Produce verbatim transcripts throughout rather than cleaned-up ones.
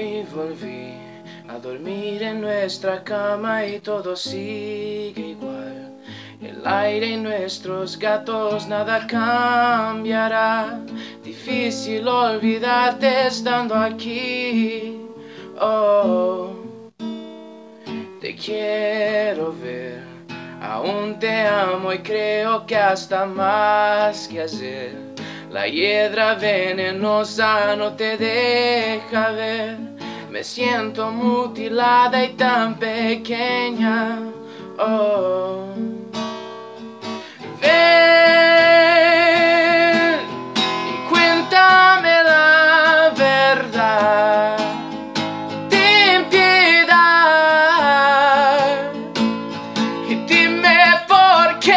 Hoy volví a dormir en nuestra cama y todo sigue igual. El aire y nuestros gatos, nada cambiará. Difícil olvidarte estando aquí. Oh, te quiero ver, aún te amo y creo que hasta más que ayer. La hiedra venenosa no te deja ver. Me siento mutilada y tan pequeña. Oh, ven y cuéntame la verdad. Ten piedad y dime por qué.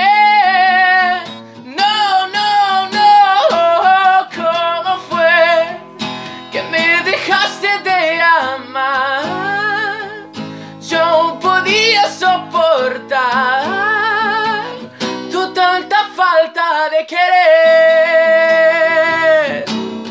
No, no, no, ¿cómo fue que me dejaste de amar? Yo podía soportar tu tanta falta de querer.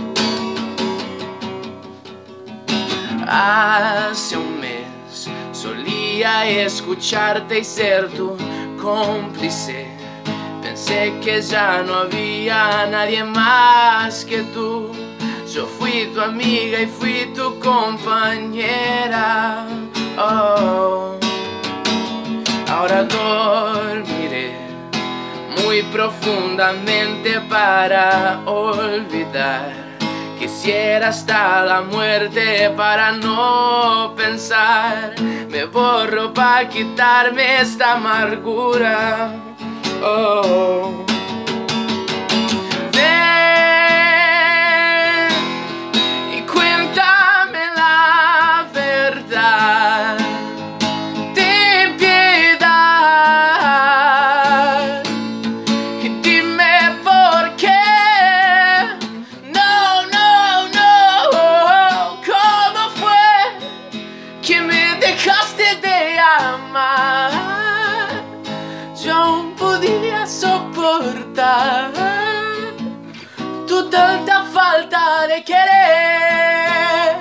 Hace un mes solía escucharte y ser tu cómplice. Pensé que ya no había nadie más que tú. Yo fui tu amiga y fui tu compañera. Oh, ahora dormiré muy profundamente para olvidar. Quisiera hasta la muerte para no pensar. Me borro para quitarme esta amargura. Oh, ven y cuéntame la verdad. Ten piedad y dime por qué. No, no, no, ¿cómo fue que me dejaste de amar? Yo podía soportar tu tanta falta de querer.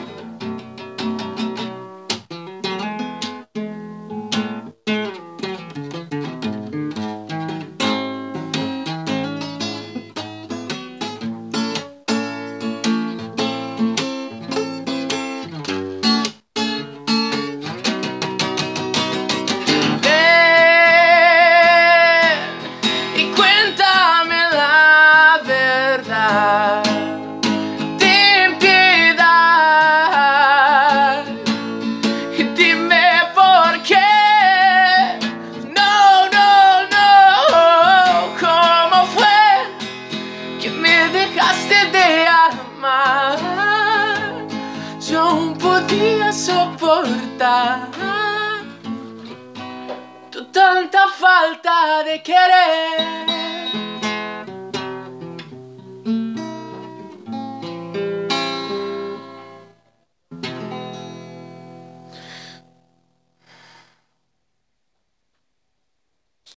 Ten piedad y dime por qué. No, no, no, ¿cómo fue que me dejaste de amar? Yo podía soportar tu tanta falta de querer.